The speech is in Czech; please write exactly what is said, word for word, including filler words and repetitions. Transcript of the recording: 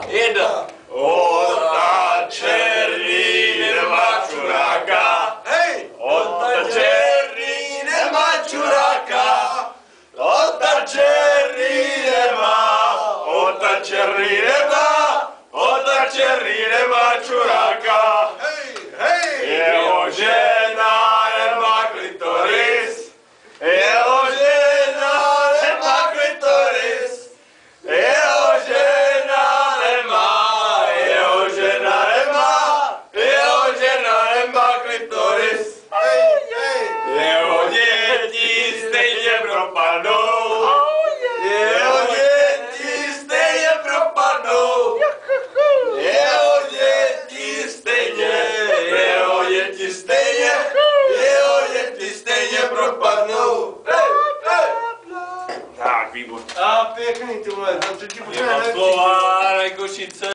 jedna. Ota černý nemá čuráka. Hej! Ota černý nemá čuráka. Ota černý nemá. Ota černý nemá. Ota černý nemá čuráka. Hej! Hej! Jeho žena nemá klitoris. Jeho žena nemá klitoris. Jeho žena nemá. Jeho žena nemá. Jeho žena nemá klitoris. Hej! Hej! Jeho děti stejně propadnou. Jeho děti stejně propadnou. Jeho děti stejně, jeho děti stejně, jeho děti stejně propadnou. Hej, hej. Tak, výborně. A pěkný, ty vole, tam třetí Nemám slova, Košice.